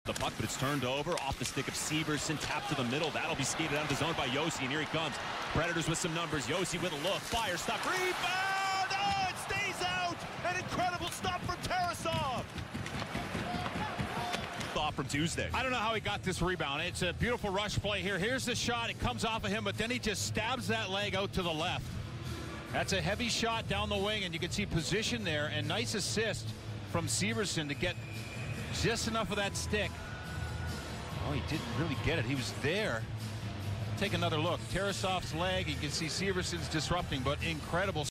The puck, but it's turned over off the stick of Severson, tapped to the middle. That'll be skated out of the zone by Josi, and here he comes. Predators with some numbers. Josi with a look, fire, stop, rebound! Oh, it stays out! An incredible stop from Tarasov! Thought from Tuesday. I don't know how he got this rebound. It's a beautiful rush play here. Here's the shot. It comes off of him, but then he just stabs that leg out to the left. That's a heavy shot down the wing, and you can see position there, and nice assist from Severson to get just enough of that stick. Oh, he didn't really get it. He was there. Take another look. Tarasov's leg. You can see Severson's disrupting, but incredible.